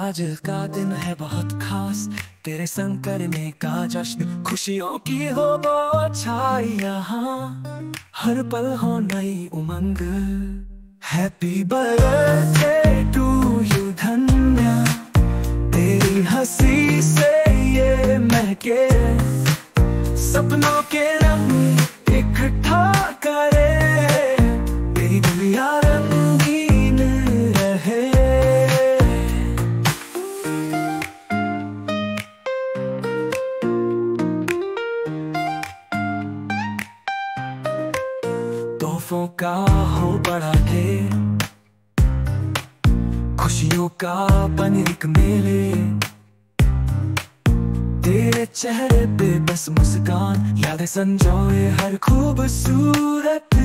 आज का दिन है बहुत खास, तेरे संग करने का जश्न, खुशियों की हो बौछार यहाँ, हर पल हो नई उमंग। Happy birthday to you Dhanya, तेरी हंसी से ये महके, सपनों के रंग इकट्ठा करे, तेरी दुनिया रंगीन रहे। तोहफों का हो बड़ा ढेर, खुशियों का बन एक मेले, तेरे चेहरे पे बस मुस्कान, यादें संजोए हर खूबसूरत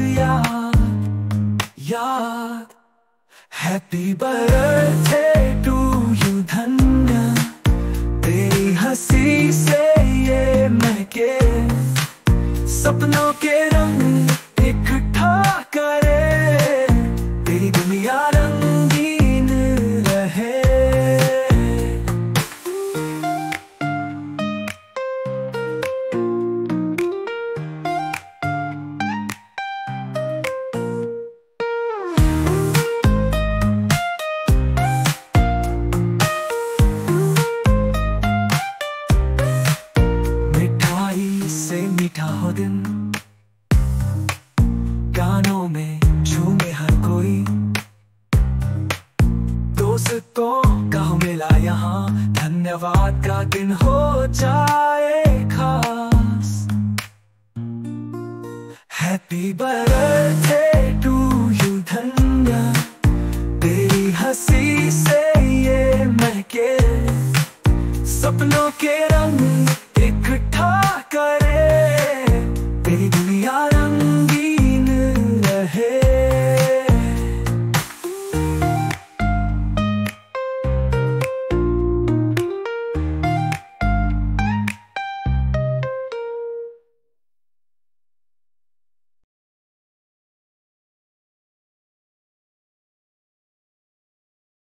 याद। Happy birthday to you Dhanya, तेरी हंसी से ये महके, सपनों के रंग इकट्ठा करे, तेरी दुनिया रंगीन रहे। मिठाई से मीठा हो दिन, गानों में झूमे हर कोई, दोस्तों का हो मिला यहाँ, धन्यवाद का दिन हो